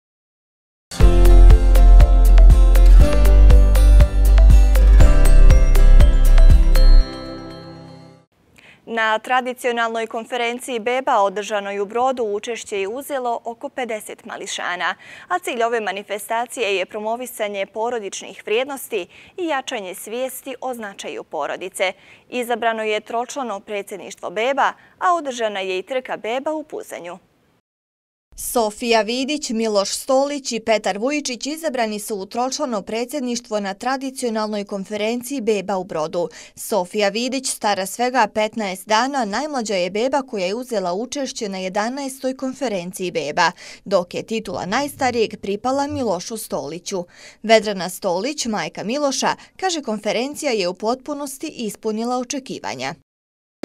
Na tradicionalnoj konferenciji beba održanoj u Brodu učešće je uzelo oko 50 mališana, a cilj ove manifestacije je promovisanje porodičnih vrijednosti i jačanje svijesti o značaju porodice. Izabrano je tročlano predsjedništvo beba, a održana je i trka beba u puzanju. Sofija Vidić, Miloš Stolić i Petar Vujičić izabrani su u tročlano predsjedništvo na tradicionalnoj konferenciji beba u Brodu. Sofija Vidić, stara svega 15 dana, najmlađa je beba koja je uzela učešće na 11. konferenciji beba, dok je titula najstarijeg pripala Milošu Stoliću. Vedrana Stolić, majka Miloša, kaže konferencija je u potpunosti ispunila očekivanja.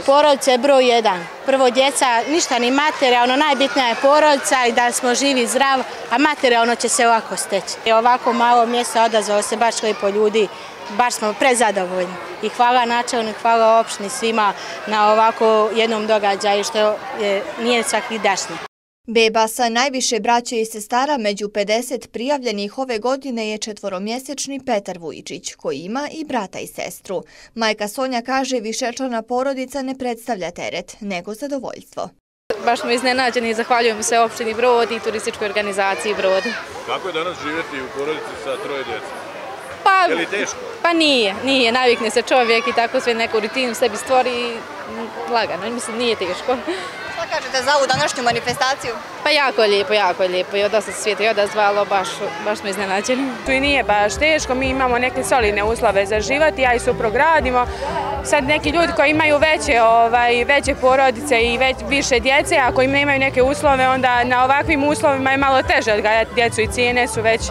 Porodica je broj 1. Prvo djeca, ništa ni materijalno, najbitnija je porodica i da smo živi i zdravi, a materijalno će se ovako steći. I ovako malo mjesta odazvalo se baš lijepo ljudi, baš smo prezadovoljni. I hvala načelniku, hvala opštini svima na ovako jednom događaju što nije svakidašnji. Beba sa najviše braće i sestara među 50 prijavljenih ove godine je 4-mjesečni Petar Vujčić, koji ima i brata i sestru. Majka Sonja kaže višečlana porodica ne predstavlja teret, nego zadovoljstvo. Baš smo iznenađeni i zahvaljujemo se opštini Brod i turističkoj organizaciji Brod. Kako je danas živjeti u porodici sa 3 djece? Je li teško? Pa nije. Navikne se čovjek i tako sve neku rutinu sebi stvori lagano. Mislim, nije teško. Šta kažete za ovu današnju manifestaciju? Pa jako lijepo i dosta se svijeto i odazvalo, baš smo iznenađeni. Tu i nije baš teško, mi imamo neke solidne uslove za život, ja i suprug radimo. Sad neki ljudi koji imaju veće porodice i više djece, ako im nemaju neke uslove, onda na ovakvim uslovima je malo teže odgajati djecu i cijene su već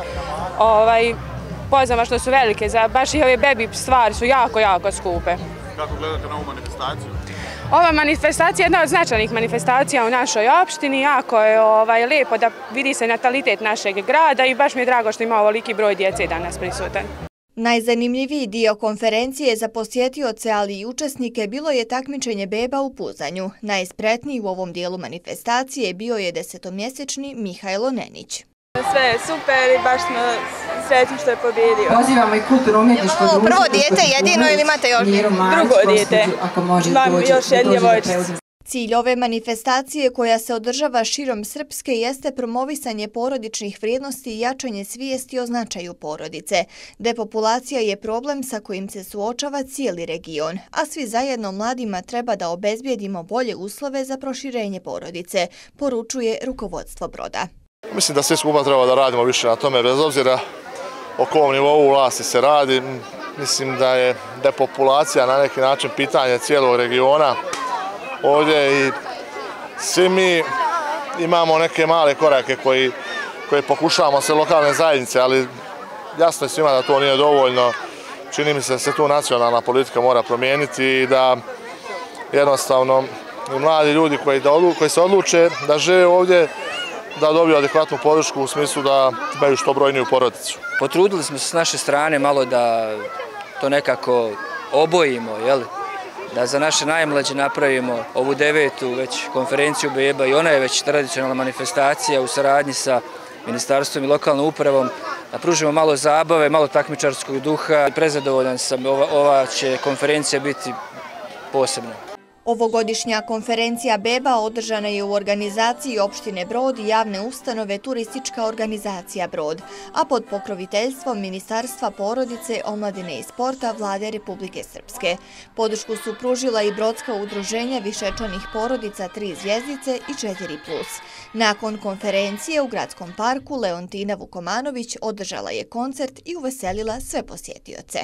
pozamašno su velike, baš i ove baby stvari su jako skupe. Kako gledate na ovu manifestaciju? Ova manifestacija je jedna od značajnih manifestacija u našoj opštini, jako je lijepo da vidi se natalitet našeg grada i baš mi je drago što ima ovoliki broj djece danas prisutan. Najzanimljiviji dio konferencije za posjetioce, ali i učesnike bilo je takmičenje beba u puzanju. Najspretniji u ovom dijelu manifestacije bio je 10-mjesečni Mihajlo Nenić. Sve je super i baš smo sretni što je pobjedio. Pozivamo i kulturno-umjetničko društvo. Prvo dijete jedino ili imate još dijete? Drugo dijete. Imam još jednu djevojčicu. Cilj ove manifestacije koja se održava širom Srpske jeste promovisanje porodičnih vrijednosti i jačanje svijesti o značaju porodice. Depopulacija je problem sa kojim se suočava cijeli region, a svi zajedno mladima treba da obezbijedimo bolje uslove za proširenje porodice, poručuje rukovodstvo Broda. Mislim da svi skupa treba da radimo više na tome, bez obzira o kom nivou vlasti se radi. Mislim da je depopulacija na neki način pitanje cijelog regiona ovdje i svi mi imamo neke male korake koje pokušavamo se lokalne zajednice, ali jasno je svima da to nije dovoljno. Čini mi se da se tu nacionalna politika mora promijeniti i da jednostavno i mladi ljudi koji se odluče da žive ovdje, da dobiju adekvatnu podršku u smislu da imaju što brojniju porodicu. Potrudili smo se s naše strane malo da to nekako obojimo, da za naše najmlađe napravimo ovu 9. već konferenciju beba i ona je već tradicionalna manifestacija u saradnji sa ministarstvom i lokalnom upravom, da pružimo malo zabave, malo takmičarskog duha. Prezadovoljan sam, ova će konferencija biti posebna. Ovogodišnja konferencija beba održana je u organizaciji opštine Brod i javne ustanove Turistička organizacija Brod, a pod pokroviteljstvom Ministarstva porodice, omladine i sporta Vlade Republike Srpske. Podršku su pružila i Brodska udruženja višečlanih porodica 3 zvjezdice i 4+. Nakon konferencije u gradskom parku Leontina Vukomanović održala je koncert i uveselila sve posjetioce.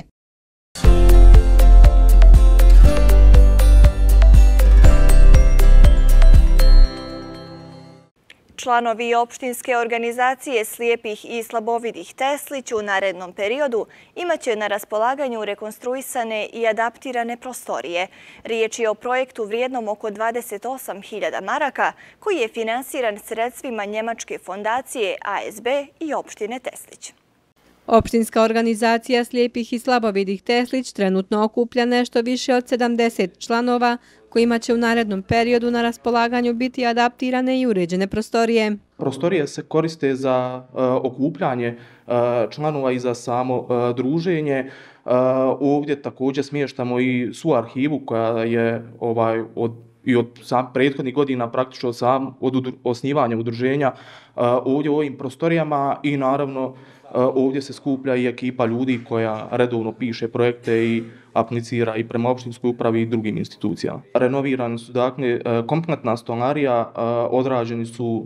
Članovi opštinske organizacije slijepih i slabovidih Teslić u narednom periodu imaće na raspolaganju rekonstruisane i adaptirane prostorije. Riječ je o projektu vrijednom oko 28.000 maraka koji je finansiran sredstvima Njemačke fondacije ASB i opštine Teslić. Opštinska organizacija slijepih i slabovidih Teslić trenutno okuplja nešto više od 70 članova kojima će u narednom periodu na raspolaganju biti adaptirane i uređene prostorije. Prostorije se koriste za okupljanje članova i za samo druženje. Ovdje također smještamo i svu arhivu koja je od prethodnih godina praktično od osnivanja udruženja ovdje u ovim prostorijama i naravno ovdje se skuplja i ekipa ljudi koja redovno piše projekte i aplicira i prema opštinskoj upravi i drugim institucijama. Renovirani su dakle kompletna stolarija, odrađeni su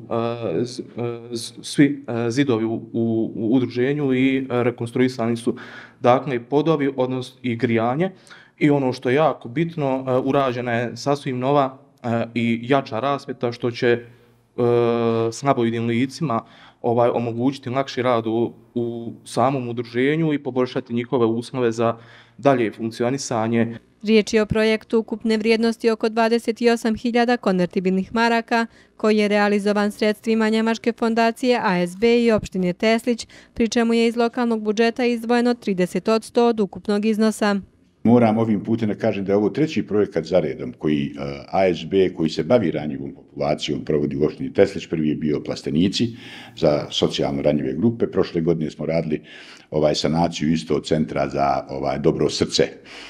svi zidovi u udruženju i rekonstruisani su dakle podovi, odnosno i grijanje. I ono što je jako bitno, urađena je sasvim nova i jača rasvjeta što će slabovidnim licima omogućiti lakši rad u samom udruženju i poboljšati njihove uslove za dalje funkcionisanje. Riječ je o projektu ukupne vrijednosti oko 28.000 konvertibilnih maraka, koji je realizovan sredstvima Njemačke fondacije ASB i opštine Teslić, pri čemu je iz lokalnog budžeta izdvojeno 30% od ukupnog iznosa. Moram ovim putem da kažem da je ovo treći projekat za redom koji ASB, koji se bavi ranjivom populacijom, provodi u opštini Teslić. Prvi je bio Plastenici za socijalno ranjive grupe. Prošle godine smo radili sanaciju isto centra za dobro srce,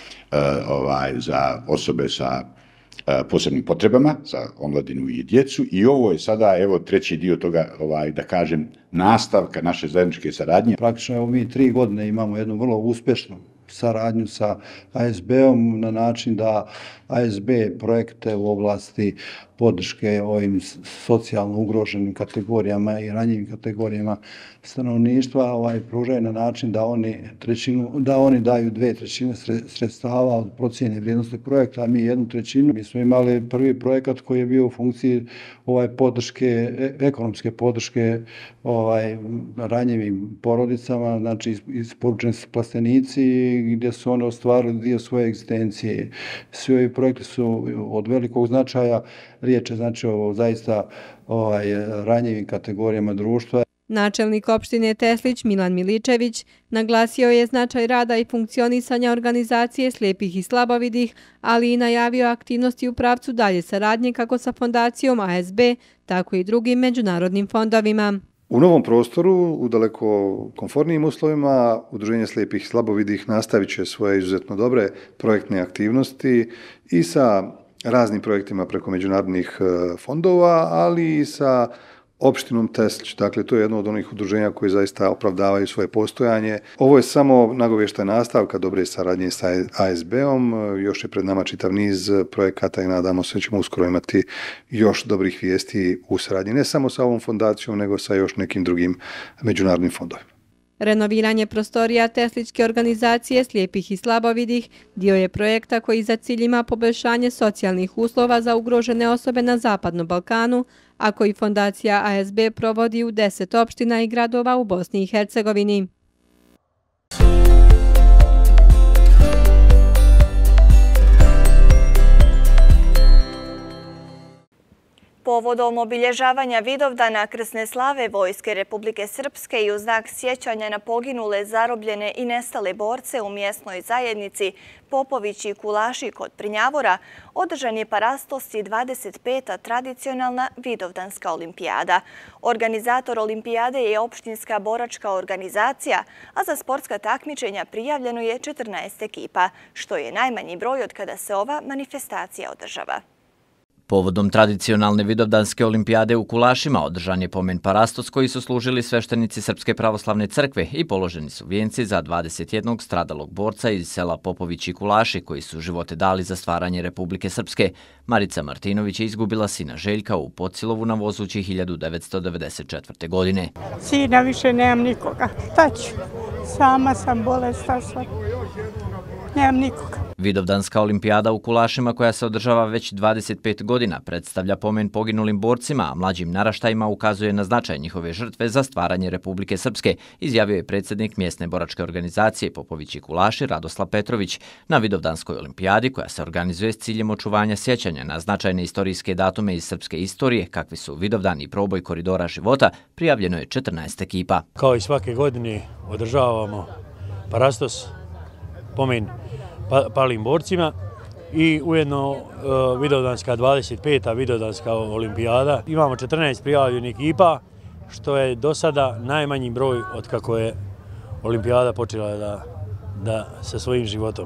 za osobe sa posebnim potrebama, za omladinu i djecu. I ovo je sada, evo, treći dio toga, da kažem, nastavka naše zajedničke saradnje. Praktično, evo, mi 3 godine imamo jednu vrlo uspešnu saradnju sa ASB-om na način da ASB projekte u oblasti podrške ovim socijalno ugroženim kategorijama i ranjivim kategorijama stanovništva pružaju na način da oni daju 2/3 sredstava od procijene vrijednosti projekta, a mi 1/3. Mi smo imali prvi projekat koji je bio u funkciji podrške, ekonomske podrške ranjivim porodicama, znači isporučeni su plastenici gdje su one ostvarili dio svoje egzistencije. Svi ovi projekti su od velikog značaja, riječ je znači o zaista ranjivim kategorijama društva. Načelnik opštine Teslić Milan Miličević naglasio je značaj rada i funkcionisanja organizacije slijepih i slabovidih, ali i najavio aktivnosti u pravcu dalje saradnje kako sa fondacijom ASB, tako i drugim međunarodnim fondovima. U novom prostoru, u daleko komfornijim uslovima, Udruženje slijepih i slabovidih nastavit će svoje izuzetno dobre projektne aktivnosti i sa raznim projektima preko međunarodnih fondova, ali i sa opštinom Teslić. Dakle, to je jedno od onih udruženja koji zaista opravdavaju svoje postojanje. Ovo je samo nagovještaj nastavka dobre saradnje sa ASB-om. Još je pred nama čitav niz projekata i nadamo se da ćemo uskoro imati još dobrih vijesti u saradnji. Ne samo sa ovom fondacijom, nego sa još nekim drugim međunarodnim fondovima. Renoviranje prostorija Teslićke organizacije slijepih i slabovidih dio je projekta koji za cilj ima poboljšanje socijalnih uslova za ugrožene osobe na Zapadnom Balkanu, a koji fondacija ASB provodi u 10 opština i gradova u Bosni i Hercegovini. Povodom obilježavanja Vidovdana krsne slave Vojske Republike Srpske i u znak sjećanja na poginule, zarobljene i nestale borce u mjesnoj zajednici Popovići i Kulaši kod Prnjavora, održan je parastos i 25. tradicionalna Vidovdanska olimpijada. Organizator olimpijade je opštinska boračka organizacija, a za sportska takmičenja prijavljeno je 14 ekipa, što je najmanji broj od kada se ova manifestacija održava. Povodom tradicionalne Vidovdanske olimpijade u Kulašima održan je pomen parastos koji su služili sveštenici Srpske pravoslavne crkve i položeni su vijenci za 21 stradalog borca iz sela Popovići i Kulaši koji su živote dali za stvaranje Republike Srpske. Marica Martinović je izgubila sina Željka u Pocilovu na Vozući 1994. godine. Sina više nemam nikoga. Šta ću? Sama sam bolesna sad. Nemam nikoga. Vidovdanska olimpijada u Kulašima, koja se održava već 25 godina, predstavlja pomen poginulim borcima, a mlađim naraštajima ukazuje na značaj njihove žrtve za stvaranje Republike Srpske, izjavio je predsjednik mjesne boračke organizacije Popovići i Kulaši Radoslav Petrović. Na Vidovdanskoj olimpijadi, koja se organizuje s ciljem očuvanja sjećanja na značajne istorijske datume iz srpske istorije, kakvi su Vidovdan i proboj koridora života, prijavljeno je 14 ekipa. Kao i svake godine održavamo parastos, pomen palim borcima i ujedno Vidovdanska 25. Vidovdanska olimpijada. Imamo 14 prijavljenih ekipa, što je do sada najmanji broj od kako je olimpijada počela da sa svojim životom.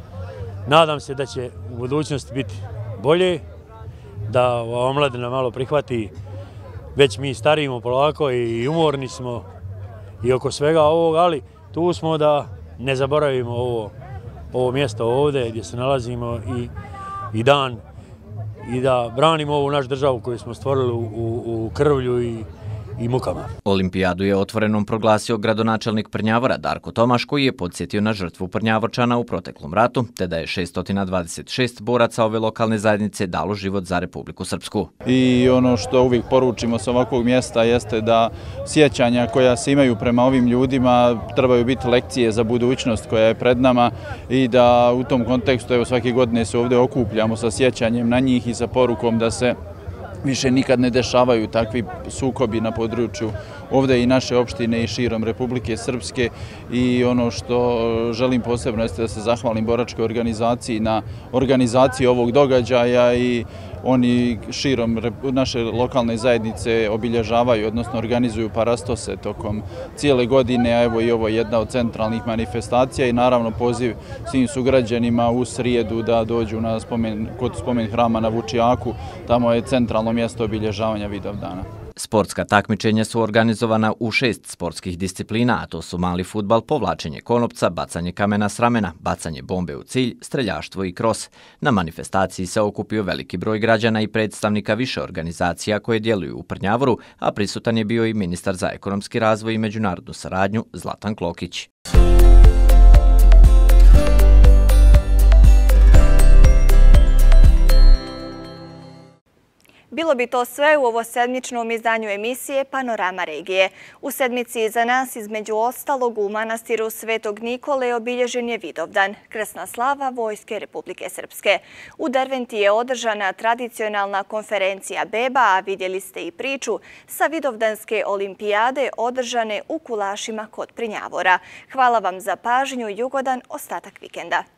Nadam se da će u budućnosti biti bolje, da ova omladina malo prihvati. Već mi starimo polako i umorni smo i oko svega ovog, ali tu smo da ne zaboravimo ovo mjesto ovdje gdje se nalazimo i dan i da branimo ovu našu državu koju smo stvorili u krvlju i mukama. Olimpijadu je otvorenom proglasio gradonačelnik Prnjavora Darko Tomaš, koji je podsjetio na žrtvu Prnjavorčana u proteklom ratu, te da je 626 boraca ove lokalne zajednice dalo život za Republiku Srpsku. I ono što uvijek poručimo sa ovakvog mjesta jeste da sjećanja koja se imaju prema ovim ljudima trebaju biti lekcije za budućnost koja je pred nama i da u tom kontekstu evo svake godine se ovdje okupljamo sa sjećanjem na njih i sa porukom da se više nikad ne dešavaju takvi sukobi na području ovdje i naše opštine i širom Republike Srpske. I ono što želim posebno jeste da se zahvalim boračkoj organizaciji na organizaciji ovog događaja i oni širom naše lokalne zajednice obilježavaju, odnosno organizuju parastose tokom cijele godine, a evo i ovo je jedna od centralnih manifestacija i naravno poziv svim sugrađanima u srijedu da dođu na kod spomen hrama na Vučijaku, tamo je centralno mjesto obilježavanja Vidovdana. Sportska takmičenja su organizovana u 6 sportskih disciplina, a to su mali fudbal, povlačenje konopca, bacanje kamena s ramena, bacanje bombe u cilj, streljaštvo i kros. Na manifestaciji se okupio veliki broj građana i predstavnika više organizacija koje djeluju u Prnjavoru, a prisutan je bio i ministar za ekonomski razvoj i međunarodnu saradnju Zlatan Klokić. Bilo bi to sve u ovosedmičnom izdanju emisije Panorama regije. U sedmici iza nas, između ostalog, u manastiru Svetog Nikole obilježen je Vidovdan, krsna slava Vojske Republike Srpske. U Derventi je održana tradicionalna konferencija beba, a vidjeli ste i priču sa Vidovdanske olimpijade održane u Kulašima kod Prnjavora. Hvala vam za pažnju i ugodan ostatak vikenda.